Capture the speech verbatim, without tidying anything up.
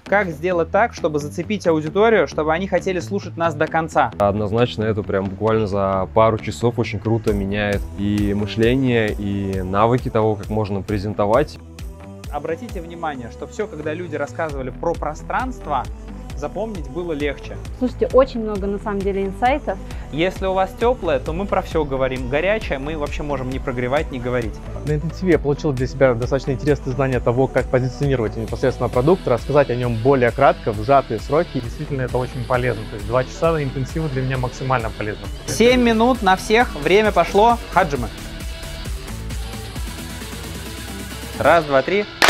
Как сделать так, чтобы зацепить аудиторию, чтобы они хотели слушать нас до конца? Однозначно это прям буквально за пару часов очень круто меняет и мышление, и навыки того, как можно презентовать. Обратите внимание, что все, когда люди рассказывали про пространство, запомнить было легче. Слушайте, очень много на самом деле инсайтов. Если у вас теплое, то мы про все говорим. Горячее мы вообще можем не прогревать, не говорить. На интенсиве я получил для себя достаточно интересные знания того, как позиционировать непосредственно продукт, рассказать о нем более кратко, в сжатые сроки. Действительно, это очень полезно. То есть два часа на интенсиву для меня максимально полезно. семь минут на всех, время пошло. Хаджимы. Раз, два, три.